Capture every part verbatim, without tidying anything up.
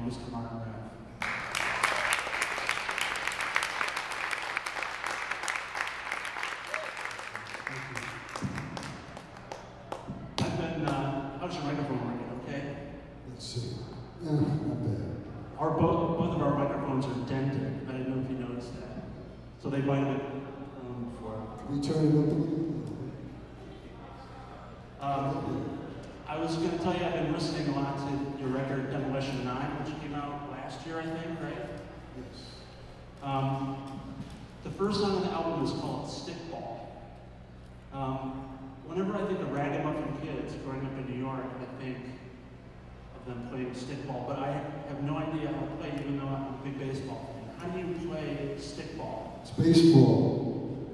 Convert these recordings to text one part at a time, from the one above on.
Mister Martin Raff. I've been, uh, how's your microphone working, okay? Let's see. Yeah, not bad. Our both, both of our microphones are dented. I don't know if you noticed that. So they might have been um, before. Can we turn it up a little? Um, I was going to tell you I've been listening a lot to your record Demolition nine, which came out last year, I think, right? Yes. Um, the first song on the album is called Stickball. Um, whenever I think of ragamuffin kids growing up in New York, I think of them playing stickball, but I have no idea how to play, even though I'm a big baseball fan. How do you play stickball? It's baseball.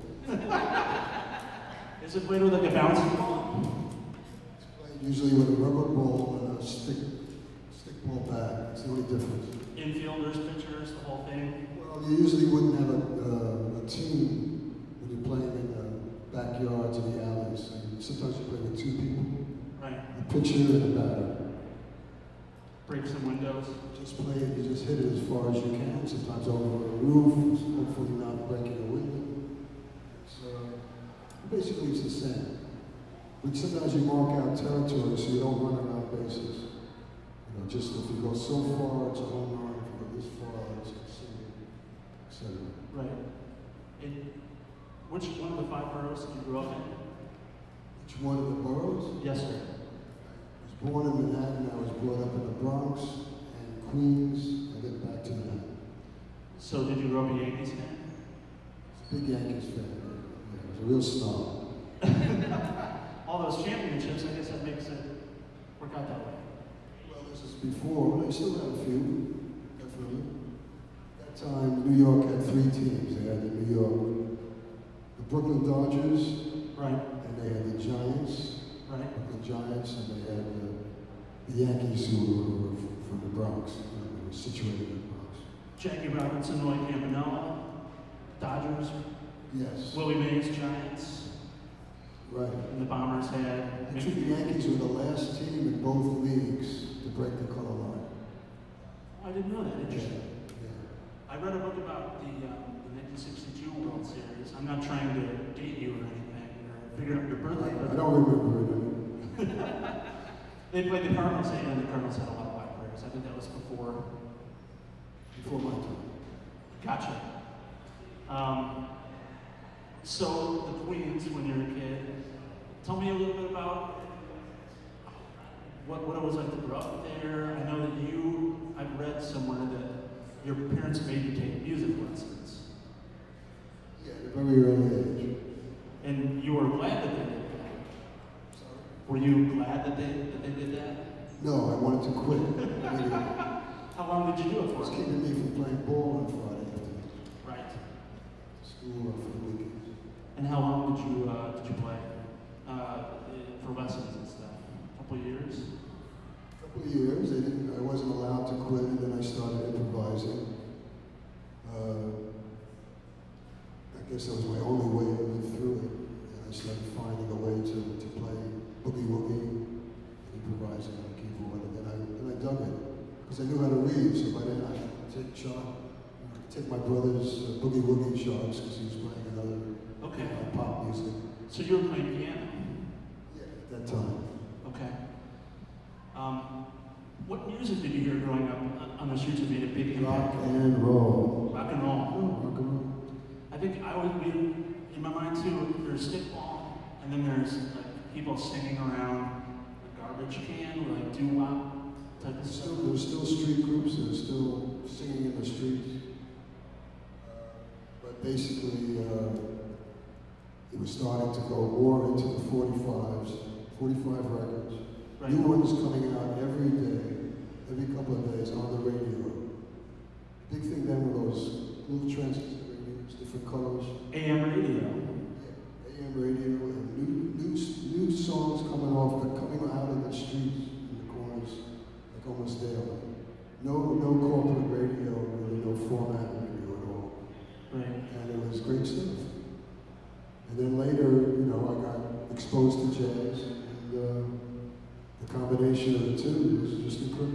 Is it played with like a bouncy ball? It's played usually with a rubber ball and a stick, stick ball bat. It's the only difference. Infielders, pitchers, the whole thing? Well, you usually wouldn't have a, uh, a team when you're playing in the backyards or the alleys. And sometimes you play with two people. Right. A pitcher and a batter. Break some windows. Just play it, you just hit it as far as you can, sometimes over a roof, hopefully not breaking a window. So, basically it's the same. But sometimes you mark out territory so you don't run around bases. You know, just if you go so far, it's a home run, if you go this far, it's a single, et cetera. Right. It, which one of the five boroughs did you grow up in? Which one of the boroughs? Yes, sir. I was born in Manhattan, I was brought up in the Bronx and Queens, and then back to Manhattan. So did you grow up a Yankees fan? I was a big Yankees fan. Yeah, I was a real snob. All those championships, I guess that makes it work out that way. Well, this is before, but I still have a few, definitely. At that time, New York had three teams. They had the New York, the Brooklyn Dodgers, Right. and they had the Giants, Right. Brooklyn Giants, and they had the, the Yankees who were from the Bronx, you know, they were situated in the Bronx. Jackie Robinson, Roy Campanella, Dodgers, Yes. Willie Mays, Giants, Right. and the Bombers had. Actually, the Yankees were the last team in both leagues to break the color line. I didn't know that. Interesting. Yeah. I read a book about the, um, the nineteen sixty-two World Series. I'm not trying to date you or anything, or figure out your birthday. I But don't remember it. they played the Cardinals, and the Cardinals had a lot of black players. I think that was before. Before my time. Gotcha. Um, so the Queens, when you were a kid, tell me a little bit about what, what it was like to grow up there. I know that you, I've read somewhere that your parents made you take music lessons. Yeah, at a very early age. And you were glad that they did that. Sorry? Were you glad that they, that they did that? No, I wanted to quit. Maybe How long did you do it it was for? keeping me from playing ball on Friday afternoon. Right. School or for the weekends. And how long did you uh, did you play uh, for lessons and stuff? A couple of years? A couple of years. They didn't, I wasn't allowed to quit, and then I started improvising. Uh, I guess that was my only way to live through it. And I started finding a way to, to play boogie woogie and improvising on the keyboard, and then I, then I dug it. Because I knew how to read, so by then I could take shot, take my brother's uh, boogie woogie shots, because he was playing another Okay. uh, pop music. So you were playing piano? Yeah, at that time. Okay. Um, what music did you hear growing up on the streets that made a big Rock impact? and roll. Rock and roll. Oh, rock and roll. I think I would be, in my mind too, there's stickball, and then there's like people singing around a garbage can with like doo-wop type of There's stuff. still, there's still street groups that are still singing in the streets. Uh, but basically, uh, it was starting to go more into the forty-fives, forty-five records. Right. New ones coming out every day, every couple of days on the radio. Big thing then were those little transistor radios, different colors. A M radio. Yeah, A M radio and new, new, new songs coming off, but coming out of the streets in the corners, like almost daily. No, no corporate radio, really, no format radio at all. Right. And it was great stuff. And then later, you know, I got exposed to jazz, and uh, the combination of the two was just incredible. It was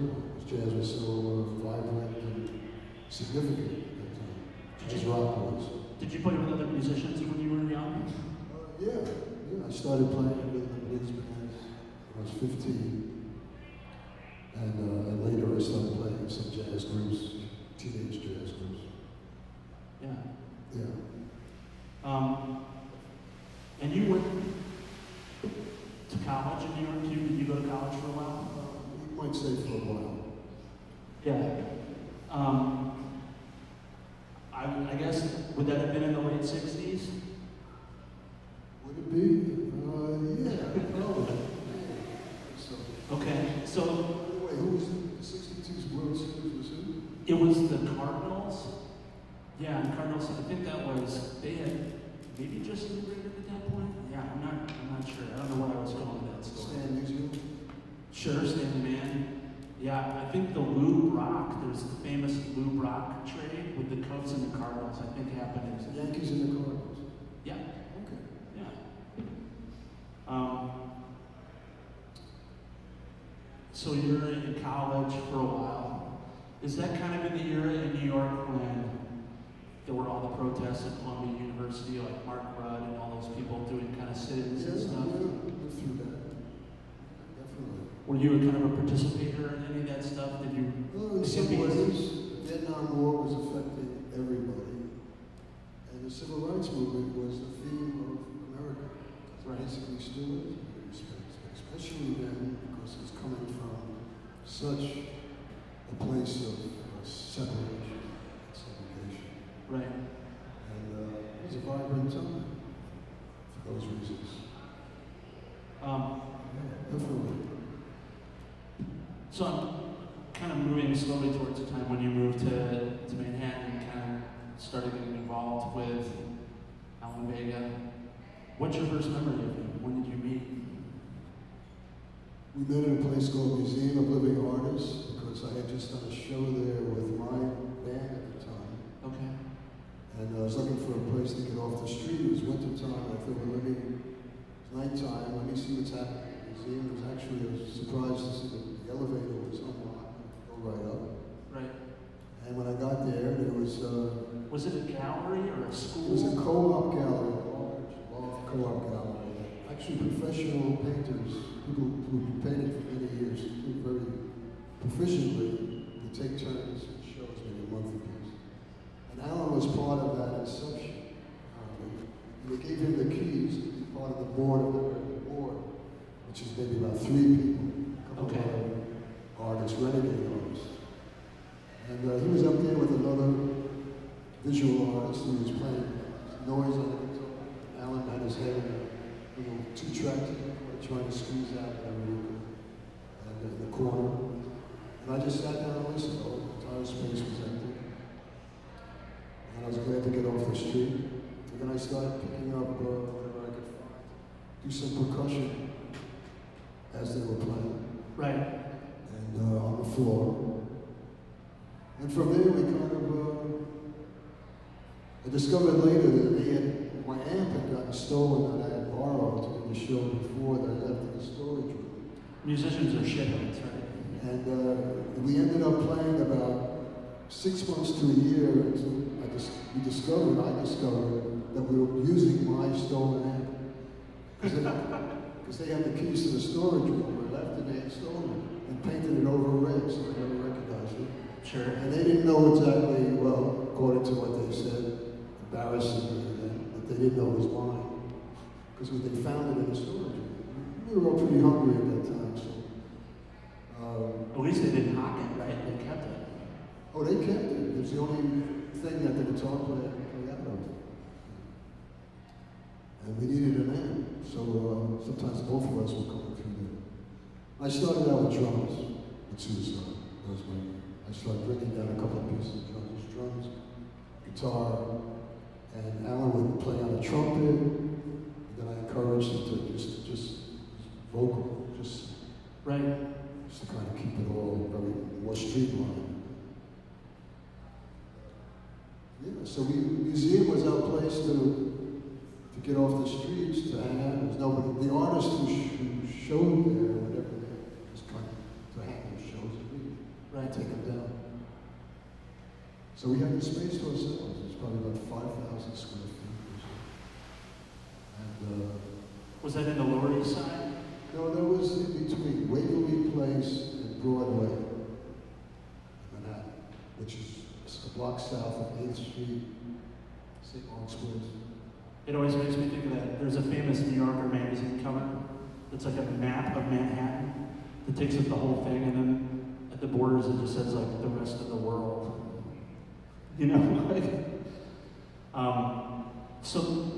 Jazz was so uh, vibrant and significant at that time, Did as you- rock was. Did you play with other musicians when you were young? Uh, yeah, yeah. I started playing with the blues band when I was fifteen, and, uh, and later I started playing with some jazz groups, teenage jazz groups. Yeah. Yeah. Um, and you went to college in New York too? Did you go to college for a while? Uh, you might say for a while. Yeah. Um, I, I guess, would that have been in the late sixties? Would it be? Uh, yeah, probably. So, Okay, so by the way, who was the sixty-two World Series was who? it was the Cardinals? Yeah, the Cardinals, I think that was, they had maybe just immigrated at that point? Yeah, I'm not, I'm not sure. I don't know where I was going with that story. Stan Musial? Sure, Stanley Mann. Yeah, I think the Lou Brock, there's the famous Lou Brock trade with the Cubs and the Cardinals, I think happened. The Yankees and the Cardinals? Yeah, Okay. yeah. Um, so you're in college for a while. Is that kind of in the era in New York when there were all the protests at Columbia University, like Mark Rudd and all those people doing kind of sit-ins Yeah, and yeah, stuff? lived through that. Definitely. Were you a kind of a participator in any of that stuff? Did you? Well, in some hippies? ways, the Vietnam War was affecting everybody, and the Civil Rights Movement was the theme of America. Right. Basically, still is, in many respects, but especially then because it's coming from such a place of uh, separation, segregation, Right. and uh, it was a vibrant time for those reasons. Um, Yeah, definitely. so I'm kind of moving slowly towards the time when you moved to, to Manhattan and kind of started getting involved with Alan Vega. What's your first memory of him? When did you meet? We met at a place called Museum of Living Artists because I had just done a show there with my band at the time. Okay. And I was looking for a place to get off the street. It was winter time. I thought, well, let me, it's nighttime. Let me see what's happening at the museum. It was actually a surprise to see that the elevator was unlocked. Go right up. Right. And when I got there, there was, uh, Was it a gallery or a it school? was a co-op gallery, a large, large co-op gallery. Actually, professional painters, people who painted for many years, do very proficiently, they take turns and shows maybe a month apiece. And Alan was part of that inception. Um, and they gave him the keys to be part of the board of the board, which is maybe about three people, a couple Okay. of other artists, renegade artists. And uh, he was up there with another visual artist who was playing noise on the guitar. Alan had his head in a little two-track recorder trying to squeeze out every and in the corner. And I just sat down and listened. The whole entire space was empty. And I was glad to get off the street. And then I started picking up uh, whatever I could find. Do some percussion as they were playing. Right. And uh, on the floor. And from there we kind of, uh, I discovered later that they had, my amp had gotten stolen that I had borrowed to do the show before that I left in the storage room. Musicians are shitheads, right? And uh, we ended up playing about six months to a year until I dis- we discovered, I discovered, that we were using my stolen amp. Because they, they had the keys to the storage room. I left and they had stolen it and painted it over red so I never recognized it. Sure. And they didn't know exactly, well, according to what they said, embarrassingly, that, that they didn't know it was mine. Because they found it in the storage room. We were all pretty hungry at that time, so. Um, At least they didn't hock it, right? They kept it. oh, they kept it. It was the only thing that the guitar player could play out of. And we needed an amp, so uh, sometimes both of us were coming through there. I started out with drums, with Suicide. That was my I started breaking down a couple of pieces of drums, drums, guitar, and Alan would play on the trumpet. And then I encouraged him to just, just vocal, just, Right. just to kind of keep it all very more streamlined. Yeah, so we, the museum was our place to to get off the streets, to hang out. There was nobody. The artists who, sh- who showed there, whatever, they just kind of to hang their shows and read. Right. take them down. So we had the space to ourselves. It's probably about five thousand square feet or so. And, uh, Was that in the Lower East Side? no, that was in between Waverly Place and Broadway, Manhattan, which is a block south of eighth Street, Saint Mark's Square. It always makes me think of that. There's a famous New Yorker magazine cover that's like a map of Manhattan that takes up the whole thing, and then at the borders it just says like the rest of the world. You know, like, um, so,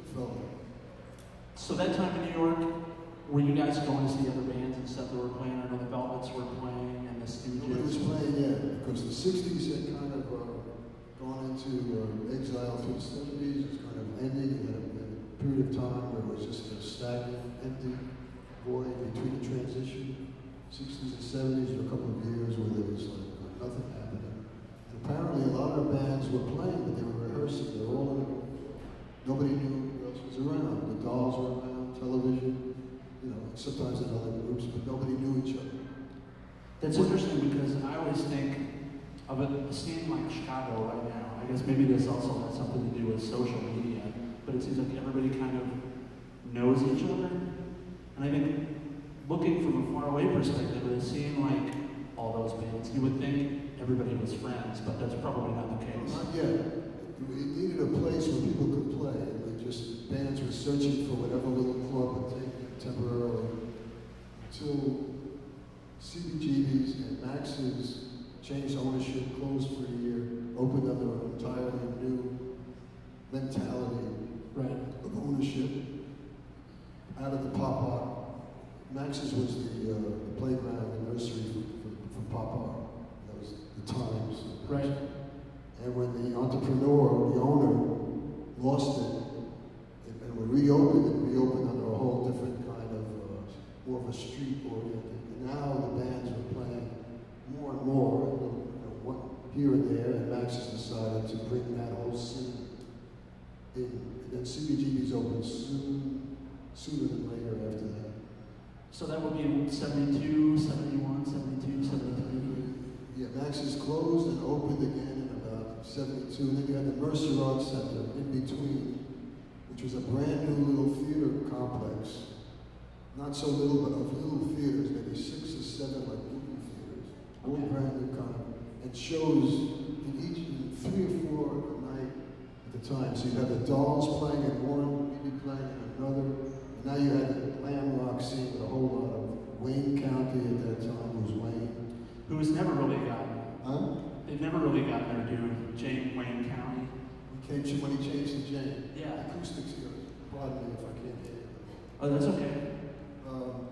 so that time in New York, were you guys going to see other bands and stuff that were playing? I know the Velvets were playing and the Nobody was Stooges. playing yet, because the sixties had kind of uh, gone into uh, exile through the seventies. It's kind of ending. You had a, had a period of time where it was just a stagnant, empty void between the transition. sixties and seventies were a couple of years where there was like uh, nothing happening. And apparently a lot of bands were playing, but they were rehearsing. They were all in it. Nobody knew who else was around. The Dolls were around, television, you know, sometimes in other groups, but nobody knew each other. That's interesting because I always think of a, a scene like Chicago right now. I guess maybe this also has something to do with social media, but it seems like everybody kind of knows each other. And I think looking from a faraway perspective, it seemed like all those bands, you would think everybody was friends, but that's probably not the case. Not yet. We needed a place where people could play. And just bands were searching for whatever little club would take them temporarily until C B G B's and Max's changed ownership, closed for a year, opened up their entirely new mentality Right. of ownership out of the pop art. Max's was the, uh, the playground, the nursery for, for, for pop art. That was the Times. Right. And when the entrepreneur, the owner, lost it, and, and we reopened it, reopened under a whole different kind of, uh, more of a street oriented. And now the bands were playing more and more, you know, one, here and there, and Max has decided to bring that whole scene in. And then C B G B's opened soon, sooner than later after that. So that would be seventy-two, seventy-one, seventy-two, seventy-three. Yeah, Max is closed and opened again in about seventy-two. And then you had the Mercer Arts Center in between, which was a brand new little theater complex. Not so little, but of little theaters, maybe six or seven like movie theaters. All Okay. brand new kind of, and shows in each, in three or four a night at the time. So you had the Dolls playing in one, maybe playing in another. And now you had the glam rock scene with a whole lot of Wayne County at that time was Wayne. Who has never really gotten, Huh? they've never really gotten their due, Jane Wayne County. He came when he changed to Jane. Yeah. Acoustics here. Pardon me if I can't hear you. Oh, that's okay. Um,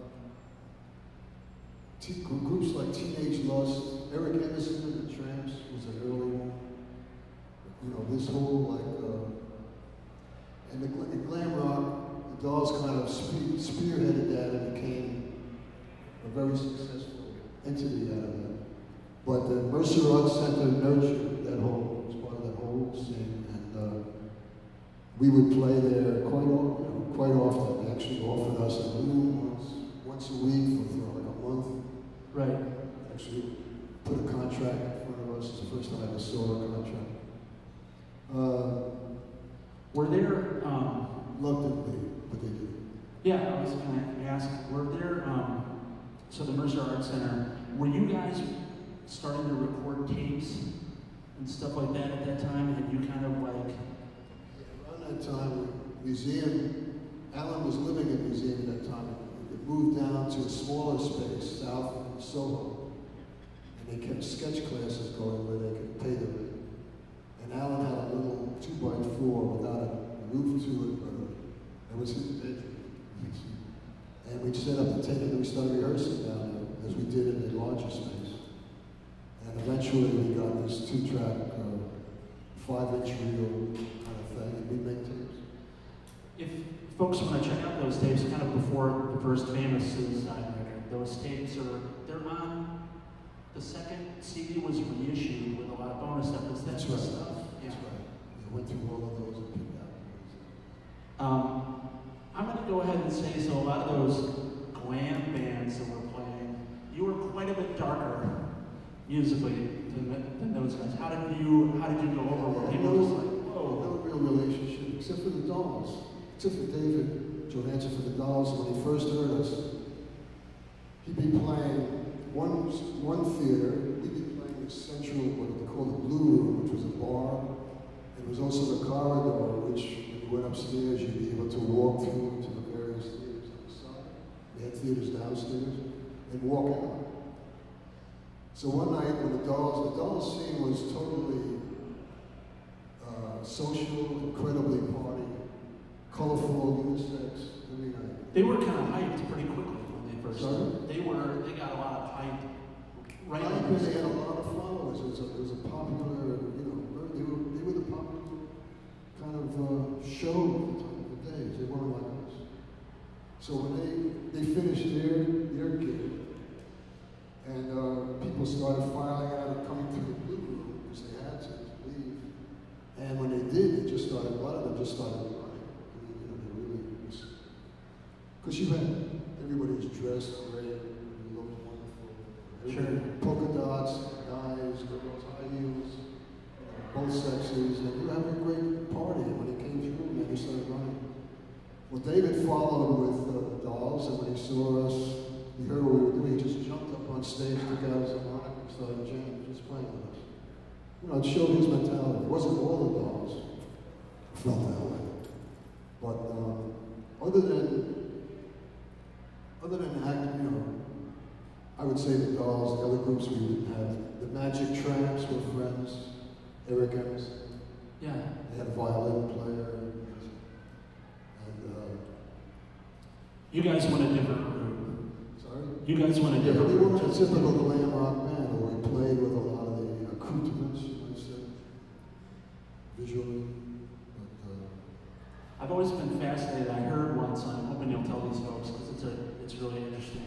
t- gr- groups like Teenage Lust, Eric Emerson and the Tramps was an early one. You know, this whole like, uh, and the, gl- the glam rock, the Dolls kind of spe- spearheaded that and became a very successful entity out of that. But the Mercer Arts Center nurtured that whole, was part of that whole scene, and uh, we would play there quite, o- you know, quite often. They actually offered us a room once, once a week for, for like a month. Right. Actually, put a contract in front of us. It's the first time I ever saw a contract. Uh, Were there, um, reluctantly, but they did. yeah, I was going to ask, were there, um, so the Mercer Arts Center, were you guys starting to record tapes and stuff like that at that time? Had you kind of like, Around that time, the museum, Alan was living in the museum at that time. It moved down to a smaller space south of Soho, and they kept sketch classes going where they could pay the rent. And Alan had a little two by four without a roof to it, but it was his bedroom. And we set up the tape and we started rehearsing down there, as we did in the larger space. And eventually we got this two-track, uh, five-inch reel kind of thing, and we make tapes. if folks want to check out those tapes, kind of before the first famous Suicide record, those tapes are, they're on, the second C D was reissued with a lot of bonus stuff. Is that That's the right. stuff? Yeah. That's right. We went through all of those and picked out. Um, I'm going to go ahead and say, so a lot of those glam bands that were playing, you were quite a bit darker. musically than, than those guys? How did you how did you go over where people no, just like, whoa? No real relationship, except for the Dolls. Except for David Johansen for the Dolls. When he first heard us, he'd be playing one, one theater, we'd be playing the central, what they call the Blue Room, which was a bar. It was also the corridor, which when you went upstairs, you'd be able to walk through to the various theaters on the side. They had theaters downstairs, and walk out. So one night when the Dolls, the Dolls scene was totally uh, social, incredibly party, colorful, unisex, every night. They were kind of hyped pretty quickly when they first Sorry? started. They were, they got a lot of hype right Right, when they had a lot of followers. It was a, it was a popular, you know, they were, they were the popular kind of uh, show at the time of the days. They weren't like us. So when they, they finished their, their gig, and uh, people started filing out and coming through the Blue Room because they had to leave. And when they did, they just started, a lot of them just started running. I mean, you know, they really was, because you had, everybody was dressed great, and looked wonderful. Sure. Polka dots, guys, girls, high heels, you know, both sexes, and you were having a great party. And when they came through, man, they started running. Well, David followed with uh, the Dolls, and when he saw us, he heard what we were doing, he just jumped up on stage, took out his harmonica, and started jamming, just playing with us. You know, it showed his mentality. It wasn't all the Dolls felt that way. But um, other than, other than acting, you know, I would say the Dolls, the other groups we didn't have. The Magic Tramps were friends, Eric Emerson. Yeah. They had a violin player. And, uh, You guys went a different route. sorry? You guys went a Yeah, different we route. weren't a typical glam rock band, where we played with a lot of the accoutrements, you might say, visually. But, uh, I've always been fascinated. I heard once, and I'm hoping you'll tell these folks because it's a, it's really interesting.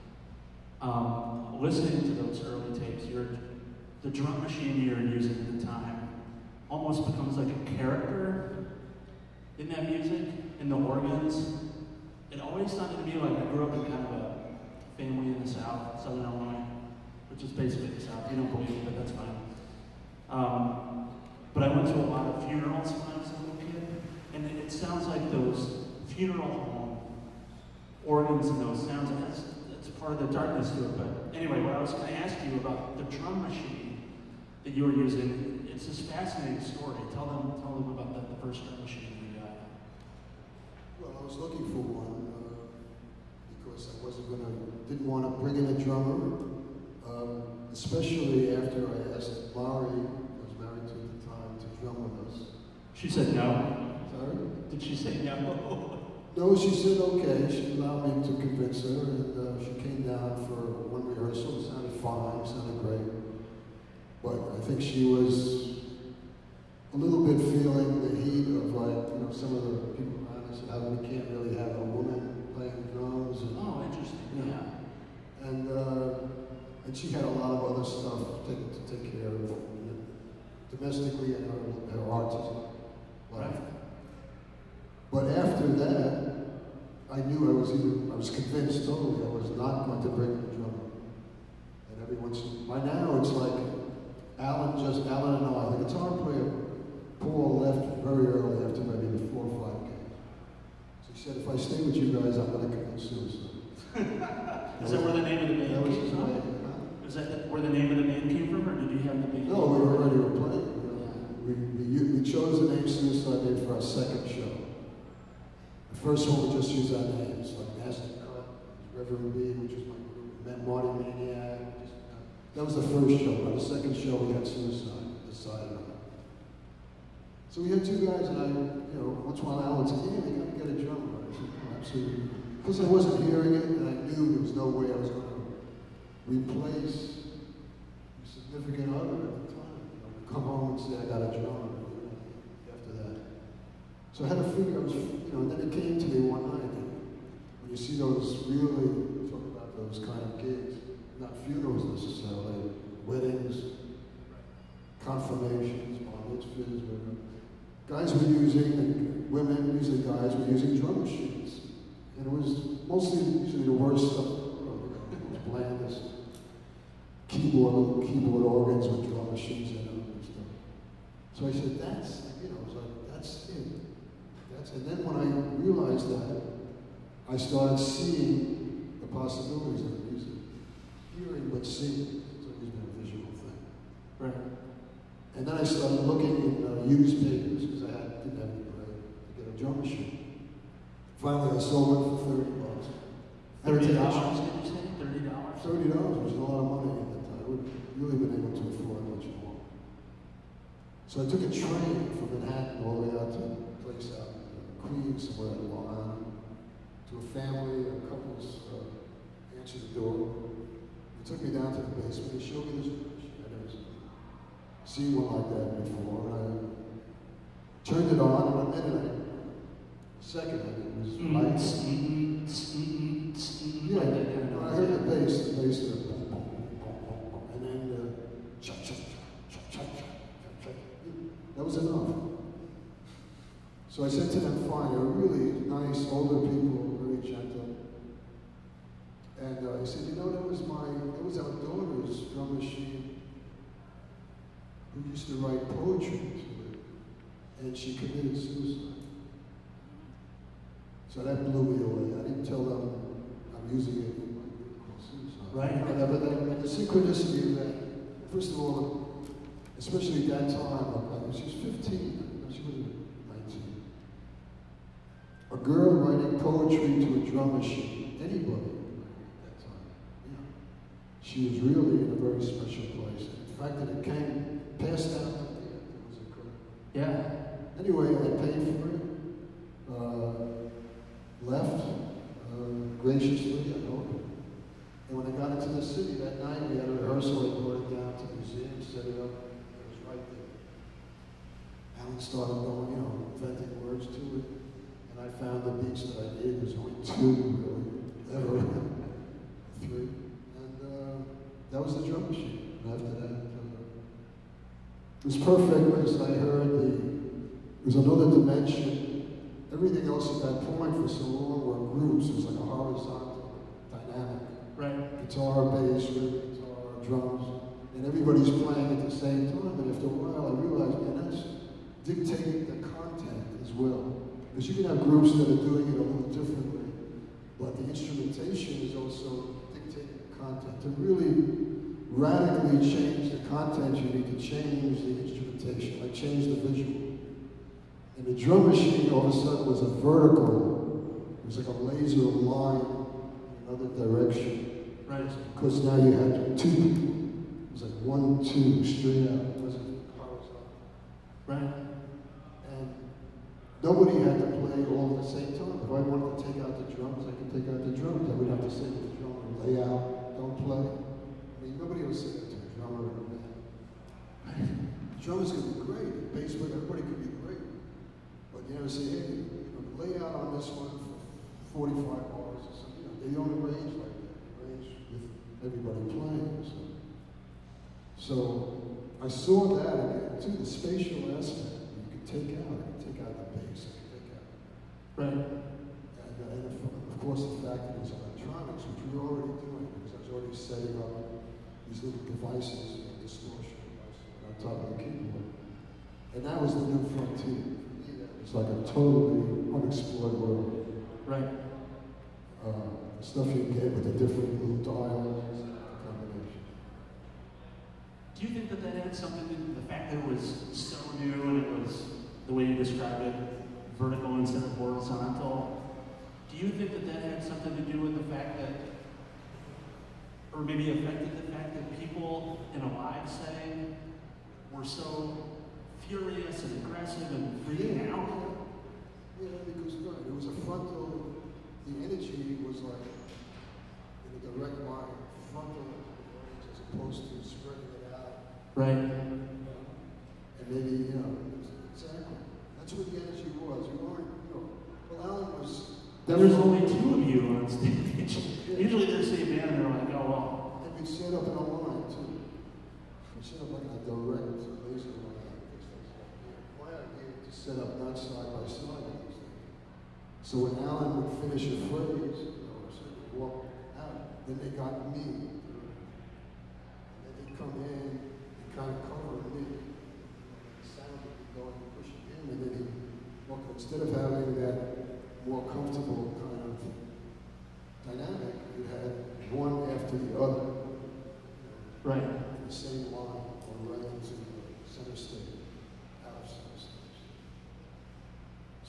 Um, listening to those early tapes, you're, the drum machine you're using at the time almost becomes like a character in that music, in the organs. It always sounded to me like I grew up in kind of a family in the South, Southern Illinois, which is basically the South. You don't believe it, but that's fine. Um, but I went to a lot of funerals when I was a little kid, and it, it sounds like those funeral home organs and those sounds. And that's, that's part of the darkness to it. But anyway, what I was going to ask you about the drum machine that you were using, it's this fascinating story. Tell them, tell them about that, the first drum machine you got. well, I was looking for one uh, because I wasn't going to, didn't want to bring in a drummer, um, especially after I asked Laurie, I was married to at the time, to drum with us. She said no. Sorry? Did she say no? No, she said okay. She allowed me to convince her, and uh, she came down for one rehearsal. It sounded fine, it sounded great. But I think she was a little bit feeling the heat of, like, you know, some of the people around us, how we can't really have a woman playing drums. And, Oh, interesting. Yeah. Yeah. and, uh, and she had a lot of other stuff to take, to take care of, you know, domestically and her, her artistic life. Right. But after that, I knew I was either, I was convinced totally I was not going to bring the drummer. And every once in by now it's like Alan, just Alan and I, the guitar player, Paul left very early after maybe the four or five games. So he said, if I stay with you guys, I'm going to commit suicide. Is that where the name of the band That was came his from? name. Is that where the name of the band came from, or did you have the band? No, we were already were playing. We, we, we chose the name Suicide Day for our second show. The first one we just used our names, like Master Cut, Reverend B, which was my group, Met Marty Maniac. Just, uh, that was the first show. By the second show, we had Suicide. We decided on it. So we had two guys, and I, you know, once in a while Alan said, "Yeah, they got to get a drummer." I said, "Oh, absolutely." Because I wasn't hearing it, and I knew there was no way I was going to replace a significant other at the time. You know, to come home and say, "I got a drummer." After that. So I had to figure, I was, you know, and then it came to me one night, and when you see those really, talk about those kind of gigs, not funerals necessarily, weddings, confirmations, bar mitzvahs, whatever, guys were using, and women, usually guys, were using drum machines. And it was mostly usually the worst stuff in the world, you know, it was blandest. keyboard, little keyboard organs with drum machines in them and stuff. So I said, that's, you know, I was like, that's it. That's, and then when I realized that, I started seeing the possibilities of music. Hearing but seeing. It's always been a visual thing. Right. And then I started looking in uh, used papers because I had, didn't have any money to get a drum machine. Finally, I sold one for thirty bucks. Thirty dollars, did you say? Thirty dollars? Thirty dollars was a lot of money at that time. I would really been able to afford much more. So I took a train from Manhattan all the way out to a place out in Queens, somewhere in Long Island, to a family, a couple's uh, answered the door. They took me down to the basement. They showed me this machine. I'd never seen one like that before. And I turned it on, and a minute, I, a second, it was lights. Mm-hmm. Mm-hmm. Mm-hmm. Yeah, Like that kind of when I noise. heard the bass, the bass, the boom, boom, boom, boom, boom, and then the chop, chop, chop, chop, chop, chop, chop. That was enough. So I said to them, fine, they were really nice, older people, very gentle. And uh, I said, you know, that was my, that was our daughter's drum machine who used to write poetry to it, and she committed suicide. So that blew me away. I didn't tell them I'm using it for suicide. Right. But, but the, the synchronicity of that, first of all, especially at that time, like, she was fifteen, she was nineteen. A girl writing poetry to a drum machine, anybody at that time. Yeah. She was really in a very special place. The fact that it came, passed out to me, it was incredible. Yeah. Anyway, I paid for it, uh, left uh, graciously, I hope. And when I got into the city that night, we had a rehearsal. I brought it down to the museum, set it up. It was right there. Alan started going, you know, inventing words to it. And I found the beats that I did. There's only two, really, ever. Three. And uh, that was the drum machine. And after that, uh, it was perfect because I heard the, there was another dimension. Everything else at that point for so long were groups. It was like a horizontal dynamic. Right. Guitar, bass, rhythm guitar, drums, and everybody's playing at the same time. And after a while, I realized, man, that's dictating the content as well. Because you can have groups that are doing it a little differently, but the instrumentation is also dictating the content. To really radically change the content, you need to change the instrumentation, like change the visual. And the drum machine all of a sudden was a vertical. It was like a laser line in another direction. Right. Because now you had two people. It was like one, two, straight out. It wasn't horizontal. Right. And nobody had to play all at the same time. If I wanted to take out the drums, I could take out the drums. I would have to say to the drummer, lay out, don't play. I mean, nobody was saying to the drummer in a band. The drummers could be great. The bass player, everybody could be great. But you know, say, hey, you know, lay out on this one for forty-five bars or something. You know, they don't arrange like that. They arrange with everybody playing. So, so I saw that again, too, the spatial aspect. You could take out, I could take out the bass, I could take out. Right. And, uh, and of, of course, the fact that it was electronics, which we were already doing, because I was already setting up these little devices, you know, distortion devices on top of the keyboard. And that was the new frontier. It's like a totally unexplored world. Right. Uh, the stuff you get with the different little dials, combination. Do you think that that had something to do with the fact that it was so new and it was, the way you described it, vertical instead of horizontal? Do you think that that had something to do with the fact that, or maybe affected the fact that people in a live setting were so furious and aggressive and freaking Yeah. out? Yeah, because right, it was a frontal, the energy was like in a direct line, frontal as opposed to spreading it out. Right. And maybe, you know, exactly. That's what the energy was. You weren't, you know, well, Alan was. Then there's only two of you on stage. Yeah. Usually there's a band and they're like, oh well. And we set up in a line too. We set up like a direct laser line. My idea to set up not side by side. So when Alan would finish a phrase, you know, or something, walk out, then they got me. And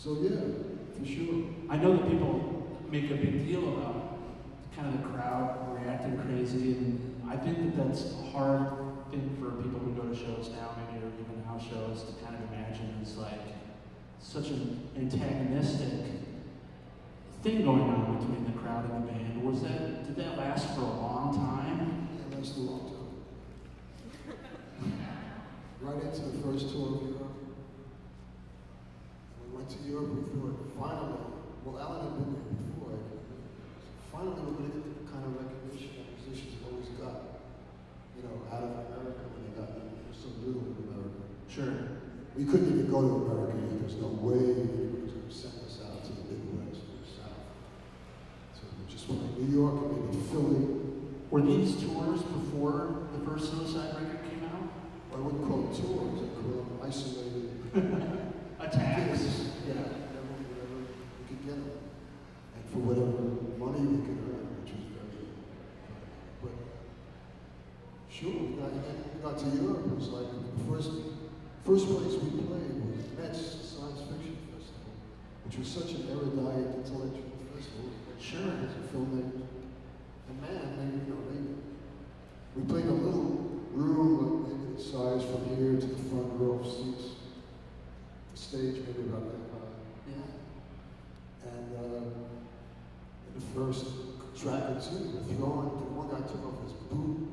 So yeah, for sure. I know that people make a big deal about kind of the crowd reacting crazy, and I think that that's a hard thing for people who go to shows now, maybe, or even house shows, to kind of imagine as like such an antagonistic thing going on between the crowd and the band. Was that, did that last for a long time? Yeah, it lasted a long time. Right into the first tour of Europe. We went to Europe, we thought, finally, well, Alan had been there before, I think. Finally we're going to get the kind of recognition that musicians always got, you know, out of America when they got there. There was so little in America. Sure. We couldn't even go to America yet. There's no way anybody was going to send us out to the Midwest or the South. So we just went to New York and maybe Philly. Were these tours before the first Suicide record came out? I wouldn't call them tours, I'd call them isolated attacks. Yeah, whatever, whatever we could get them. And for whatever money we could earn, which was very, but sure, we got, we got to Europe, it was like the first, first place we played was Metz Science Fiction Festival, which was such an erudite, intellectual festival. Sure. As a filmmaker. And man, they, you know, they, we played a little room, maybe the size from here to the front row of seats. The stage maybe about that high. Yeah. And uh, in the first track or two, we were throwing, the one guy took off his boot.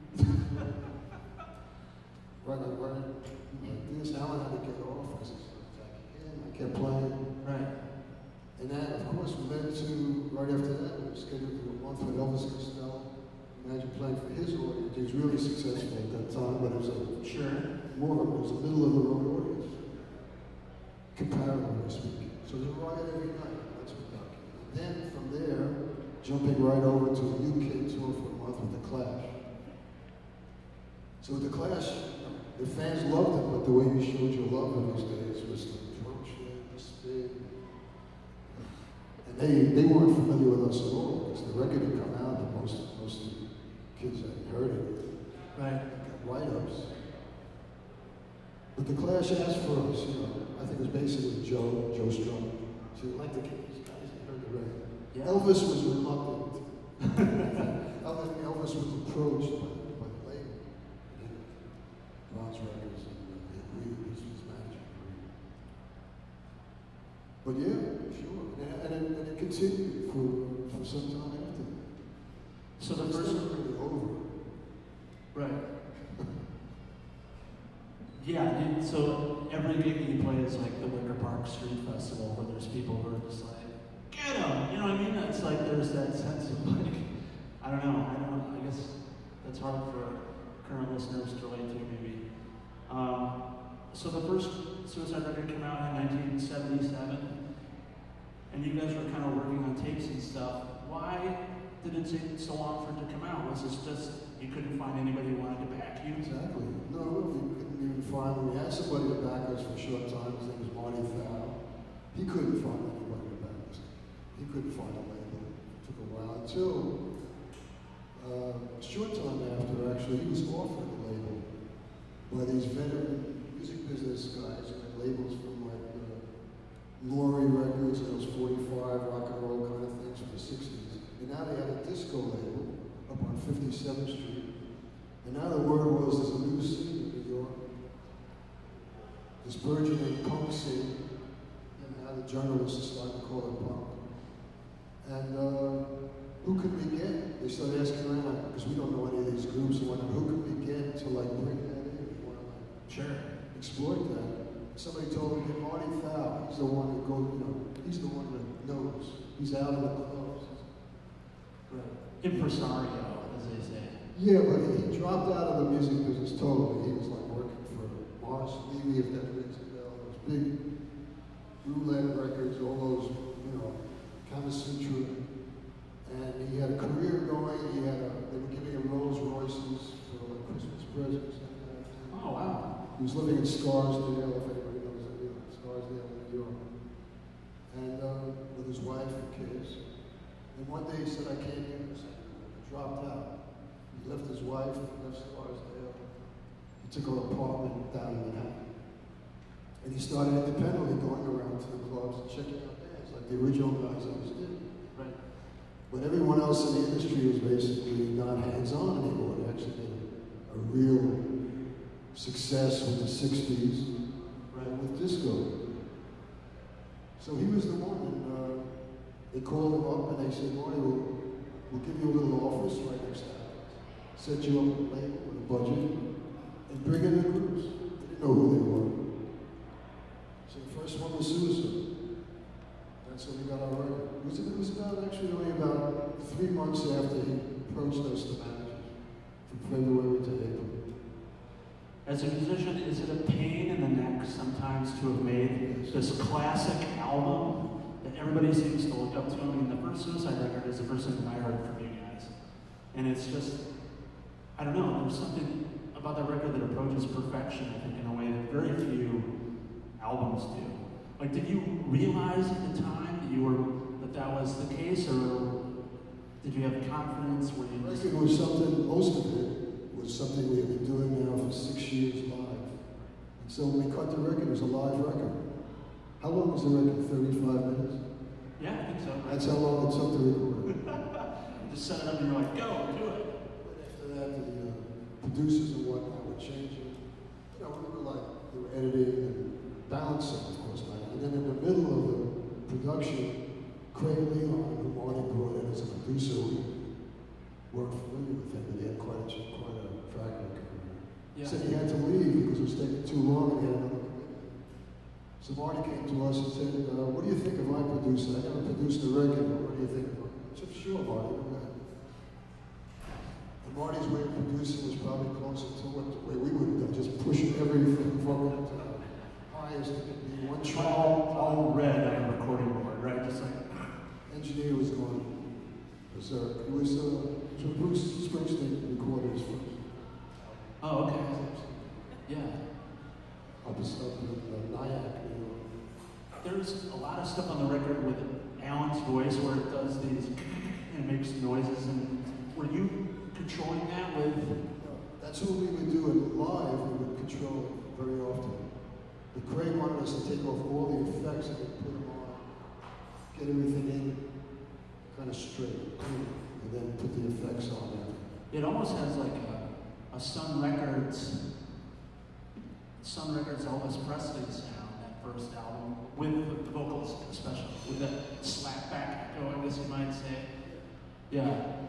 right, like, right, like this. Alan had to get off because he was attacking him. I kept playing. Right. And then, of course, we went to, right after that, we were scheduled to do a month with Elvis Costello. Imagine playing for his audience. He was really successful at that time, but it was a Sure. more of a, it was a middle of the road audience, comparatively speaking. So there's a riot every night. That's what documented. And then from there, jumping right over to a U K tour for a month with the Clash. So with the Clash, the fans loved it, but the way you showed your love in those days was the approach, the spin. And they they weren't familiar with us at all because the record had come out, and most most of the kids hadn't heard it. Right. Got write-ups. But the Clash asked for us, you know. I think it was basically Joe, Joe Strummer. So like the kids, guys had heard the record. Yeah. Elvis was reluctant. Elvis, Elvis was approached by, by the label. Ron's Records, and they agreed, his, his manager agreed. But yeah, sure. And, and, it, and it continued for, for some time after that. So the It's first, never really over. right. Yeah, dude, so every gig that you play is like the Wicker Park Street Festival where there's people who are just like, get 'em! You know what I mean? It's like there's that sense of like, I don't know, I don't I guess that's hard for current listeners to relate to maybe. Um, so the first Suicide record came out in nineteen seventy-seven, and you guys were kind of working on tapes and stuff. Why did it take so long for it to come out? Was this just you couldn't find anybody who wanted to back you? Exactly. No, we couldn't even find, we had somebody to back us for a short time, his name was Marty Thau. He couldn't find anybody to back us. He couldn't find a label. It took a while until uh, a short time after, actually, he was offered a label by these veteran music business guys who had labels from like uh, Laurie Records and those forty-five rock and roll kind of things from the sixties. And now they had a disco label up on fifty-seventh Street. And now the word was there's a new scene in New York. This burgeoning punk scene. And now the journalists are starting to call it punk. And uh, who could we get? They started asking around, because we don't know any of these groups, and wondering who could we get to like bring that in? We want to like, Sure. exploit that. Somebody told me, get Marty Thau. He's the one that goes, you know, he's the one that knows. He's out in the clubs. Right. Impresario, as they say. Yeah, but he dropped out of the music business totally. He was like working for Morris Levy, if that rings a bell. Those big roulette records, all those, you know, Kama Sutra. And he had a career going. He had a, they were giving him Rolls Royces for like Christmas presents. And that. Oh, wow. He was living in Scarsdale, if anybody knows that, you know, Scarsdale, New York. And uh, with his wife and kids. And one day he said, I can't do this. He dropped out. He left his wife, left Scarsdale. He took an apartment down in Manhattan. And he started independently going around to the clubs and checking out bands like the original guys always did. Right. But everyone else in the industry was basically not hands-on anymore. They actually made a real success with the sixties Right. and with disco. So he was the one, and uh, they called him up and they said, Marty, we'll, we'll give you a little office right next to us, set you up a label with a budget, and bring in the groups. They didn't know who they were. So the first one was Suicide. That's when we got our record. It was, it was about, actually only about three months after he approached us, the managers, from February to April. As a musician, is it a pain in the neck sometimes to have made this classic album that everybody seems to look up to? I mean, the first Suicide record is the first thing I heard from you guys. And it's just, I don't know, there's something about that record that approaches perfection, I think, in a way that very few albums do. Like, did you realize at the time that you were, that that was the case, or did you have confidence? Were you The record was something, most of it, was something we have been doing now for six years live. And so when we cut the record, it was a live record. How long was the record? thirty-five minutes? Yeah, I think so. That's how long it took to record. You just set it up and you're like, go, do it. But after that, the uh, producers and whatnot were changing. You know, we were like, they were editing and balancing, of course, now. And then in the middle of the production, Craig Leon, who Marty brought in as a producer, we weren't familiar with him, but he had quite a, quite a track record. He Yeah. said he had to leave because it was taking too long and he had another commitment. So Marty came to us and said, uh, what do you think of my producer? I never produced a record, but what do you think of him? I said, sure, Marty, go ahead. And Marty's way of producing was probably closer to what the way we would have done, just pushing everything forward to the highest it could be. One track. All, all red on the recording board, right? Just like, Engineer was going berserk. It was, uh, it was Bruce Springsteen recorded his first. oh, okay. Yeah. Up in uh, Nyack, New York. There's a lot of stuff on the record with Alan's voice where it does these, and makes noises, and were you controlling that with? That's what we would do it live, we would control it very often. But Craig wanted us to take off all the effects and put them on, get everything in kind of straight, clean, and then put the effects on there. It almost has like a, a Sun Records, Sun Records Elvis Presley sound, that first album, with the vocals especially, with that slap back echo, I guess you might say. Yeah.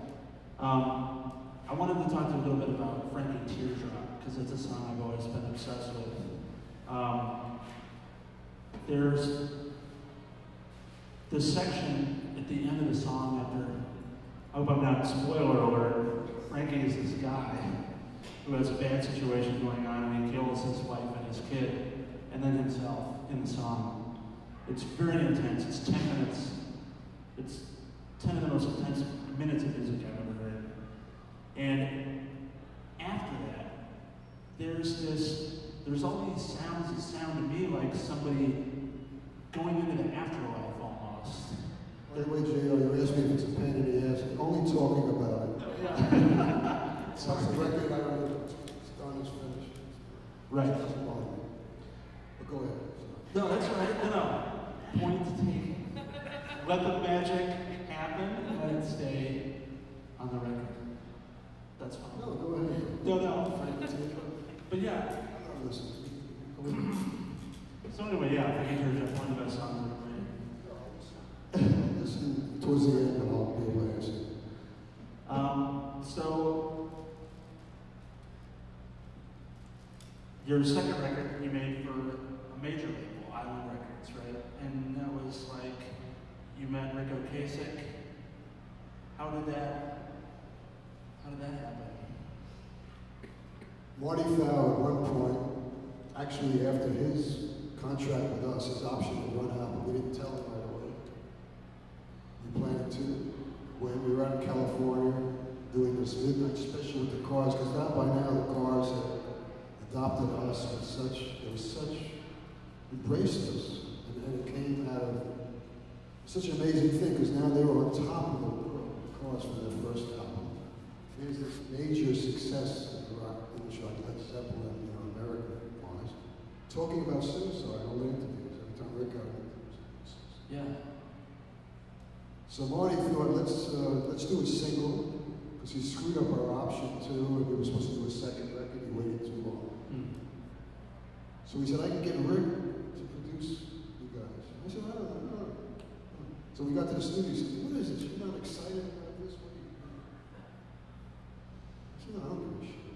Um, I wanted to talk to you a little bit about Frankie Teardrop, because it's a song I've always been obsessed with. Um, there's this section at the end of the song after, I hope I'm not spoiler alert, Frankie is this guy who has a bad situation going on and he kills his wife and his kid, and then himself in the song. It's very intense, it's ten minutes, it's ten of the most intense minutes of music I've ever heard. And after that, there's this, there's all these sounds that sound to me like somebody going into the afterlife almost. By the way, J R, you asked me if it's a pain in the ass. Only talking about it. Yeah. It's not the record I wrote. It's done, it's finished. Right. It doesn't bother me. But go ahead. No, that's right. No, no. Point taken. Let the magic happen and let it stay on the record. That's fine. No, go ahead. No, no. Frank, take it. But yeah. I'm not listening. Go ahead. So anyway, yeah, Frankie Teardrop, one of the best songs ever made. Listen towards the end, and I'll be able to answer. Um, so, your second record you made for a major label, Island Records, right? And that was like, you met Rick Ocasek. How did that, how did that happen? Marty Fowler, at one point, actually after his contract with us, his option would run out, but we didn't tell him right away. We planned to, when we were out in California, doing this midnight special with the Cars, because now by now the Cars had adopted us with such, it was such, embraced us, and, and it came out of such an amazing thing, because now they were on top of the world, the Cars, for their first album. It was this major success in the rock industry, like Led Zeppelin, you know, American-wise. talking about suicide, all the interviews, every time Rick got interviews. Yeah. So Marty thought, let's uh, let's do a single, because he screwed up our option too, and we were supposed to do a second record, he waited too long. Mm. So he said, I can get Rick to produce you guys. I said, I don't know. No. So we got to the studio, he said, what is this? You're not excited about this? What are you doing? I said, no, I don't give a shit.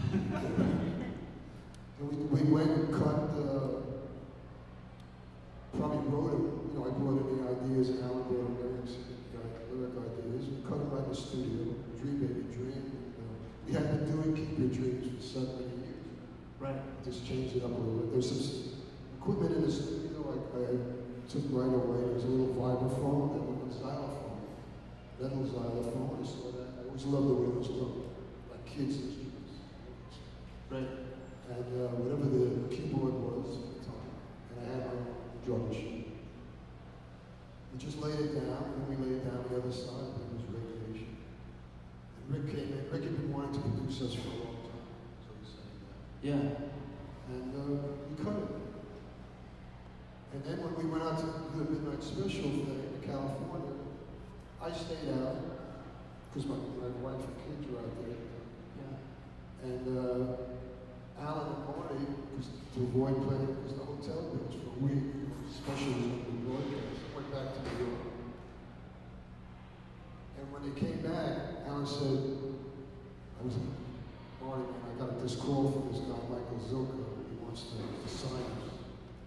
And we, we went and cut, uh, probably wrote him, you know, I brought in the ideas and Alan brought in lyrics, lyric ideas. We cut them right in the studio, Dream Baby Dream. And, uh, we had been doing Keep Your Dreams for seven, eight years. Right. Just changed it up a little bit. There's some equipment in the studio like I took right away. There's a little vibraphone and a little xylophone, metal xylophone. I saw that. I always loved the way those look, like kids' instruments. Right. And uh, whatever the keyboard was at the time, and I had my own drum machine. We just laid it down, and then we laid down the other side, and it was Radiation. And Rick came in. Rick had been wanting to produce us for a long time, so he's saying that. Yeah. And uh, we cut it. And then when we went out to do the Midnight Special thing in California, I stayed out, because my, my wife and kids were out there. Yeah. And uh, Alan and Marty, because to avoid playing, because the hotel bills for a week, specials on the broadcast, went back to New York. And when they came back, Alan said, I was like, Marty, man, I got this call from this guy, Michael Zilka, he wants to, to sign us.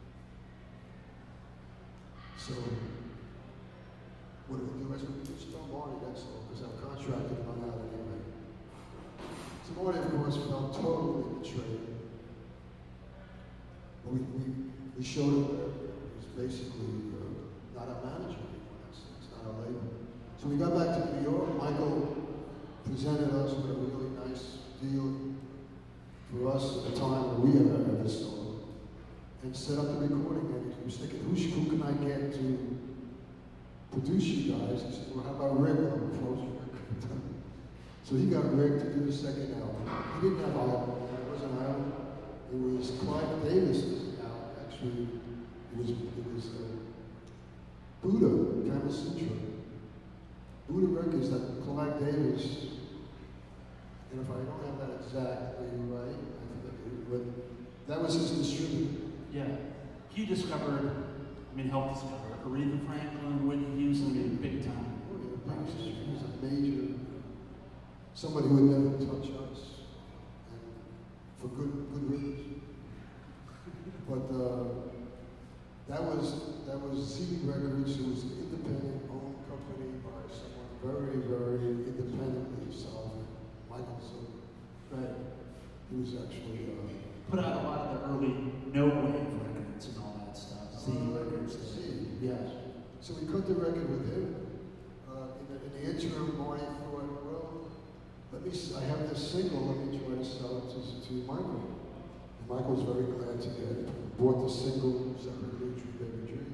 So, what do we do? I said, just tell Marty, that's all, because our contract had run out anyway. So Marty, of course, felt totally betrayed. But we, we, we showed him that he was basically uh, not our manager anymore. It's, it's not our label. So we got back to New York. Michael presented us with a really nice deal for us at the time when we ever ever saw it, and set up the recording. And he was thinking, who, who can I get to produce you guys? He said, well, how about Rick on the Frozen record? So he got Rick to do the second album. He didn't have Ivan. It wasn't Ivan. It was Clive Davis's album. Actually, it was it was uh, Buddha, Kama Sutra. Buddha Records that Clive Davis. And if I don't have that exactly right, I think it, but that was his distributor. Yeah. He discovered, I mean, helped discover Aretha Franklin, Whitney Houston, I mean, big time. Oh, yeah, he was a major. Somebody who would never touch us, and for good good reasons. But uh, that was that was C D Records. It was an independent owned company by someone very very independently solid, Michael Silver. Right. He was actually uh, put out a lot of the early no wave records and all that stuff. C D uh, records. C, Yeah. So we cut the record with him. Uh, in, the, in the interim, Marty thought, well, let me, I have this single, let me try to sell it to, to Michael. And Michael was very glad to get it. Bought the single separately, Dream Baby Dream.